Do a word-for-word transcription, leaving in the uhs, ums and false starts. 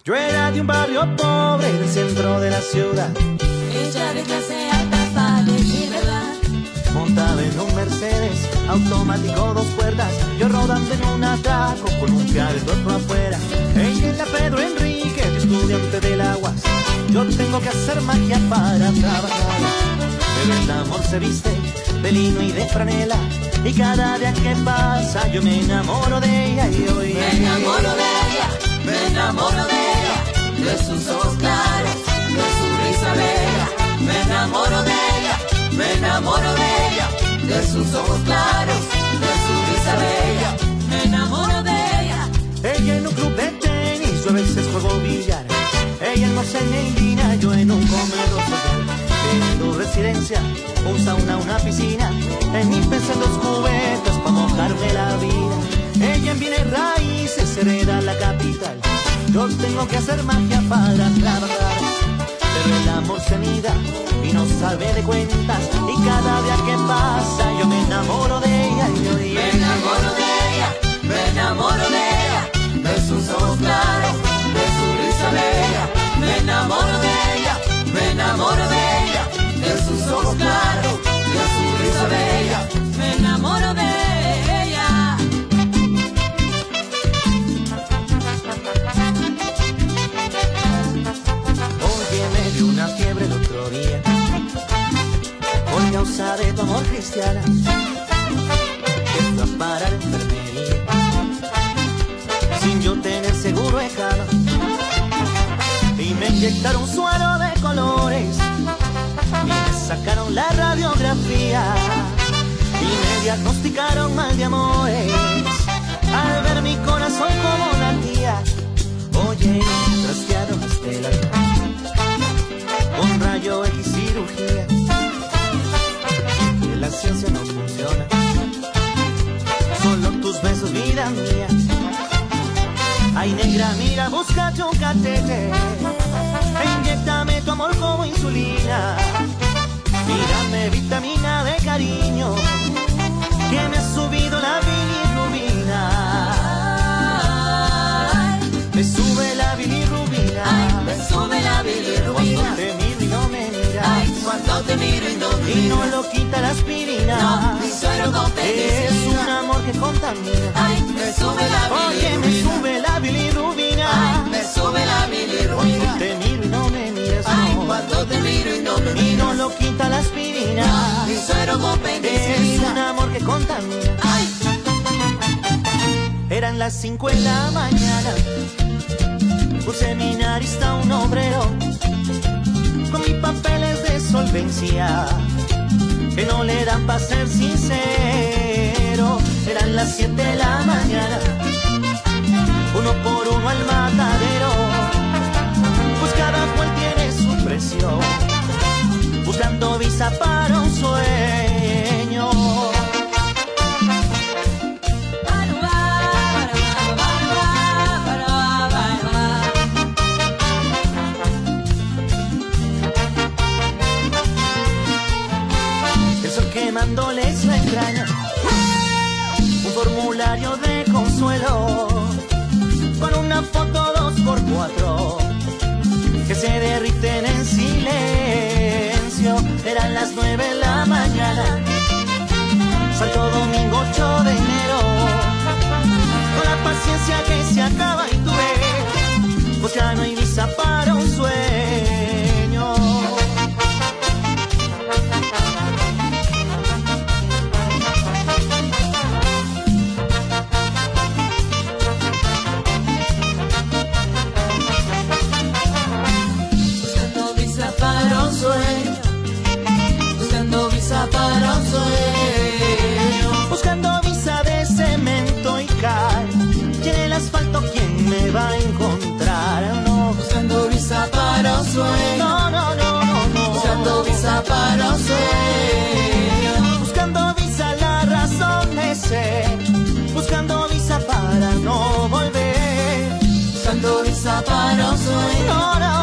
Yo era de un barrio pobre del centro de la ciudad. Ella de clase alta para decir verdad. Montaba en un Mercedes automático dos puertas, yo rodando en un atraco con un fiel otro afuera. Ella es la Pedro Enrique, yo estudiante del Aguas. Yo tengo que hacer magia para trabajar, pero el amor se viste de lino y de franela, y cada día que pasa yo me enamoro de ella. Y hoy me enamoro de ella, me enamoro de ella, de sus ojos claros, de su risa bella. Me enamoro de ella, me enamoro de ella, de sus ojos claros, de su risa bella. Me enamoro de ella. Ella en un club de tenis, yo a veces juego billar. Ella en Mosenia y Lina, yo en un comedor social. En tu residencia, un sauna, una piscina, en mi pesa dos cubetas pa' mojarme la vida. Ella en bienes raíces hereda la capital. Yo tengo que hacer magia para trabajar, pero el amor se mira y no sabe de cuentas, y cada día que pasa yo me enamoro de ella. Y yo, me enamoro de ella, me enamoro de ella, de sus ojos claros, de su risa bella. Me enamoro de ella, me enamoro de ella, de sus ojos claros, de su risa bella. Me enamoro de ella. Oye, me dio una fiebre el otro día por causa de tu amor, cristiana, que fue a parar a enfermería sin yo tener seguro de cama, y me inyectaron suero de colores y me sacaron la radiografía y me diagnosticaron mal de amores al ver mi corazón como una tía. Oye, trastearon hasta el alma con rayo X cirugía, que la ciencia no funciona, solo tus besos, vida mía. Ay, negra, mira, búscate un catete e inyéctame tu amor como insulina. Mírame vitamina de cariño, que me ha subido la bilirrubina. Me sube la bilirrubina. Ay, me sube la bilirrubina. Cuando te miro y no me miras. Ay, cuando te miro y no me miras. Y no lo quita la aspirina. No, mi suero con penicilina. Es un amor que contamina. Ay, me sube la bilirrubina. Oye, me sube la bilirrubina. Ay, me sube la bilirrubina. Cuando te miro y no me miras. Ay, No. cuando te miro y no me miras. Y no lo quita la aspirina. No, mi suero con penicilina. Es un amor que contamina. Ay. Eran las cinco de la mañana, un seminarista, un obrero, con mis papeles de solvencia, que no le dan pa' ser sincero. Eran las siete de la mañana, uno por uno al matadero, pues cada cual tiene su precio, buscando visa para un sueño. Quemándoles la entraña, un formulario de consuelo con una foto dos por cuatro que se derriten en silencio. Eran las nueve de la mañana, Santo Domingo ocho de enero, con la paciencia que se acaba y tú ves, pues ya no hay visa para un sueño. Buscando visa para un sueño, buscando visa de cemento y cal, y en el asfalto quién me va a encontrar. No, buscando visa para un sueño. No, no, no, no, no. Buscando visa para un sueño, buscando visa la razón de ser, buscando visa para no volver, buscando visa para un sueño. No, no.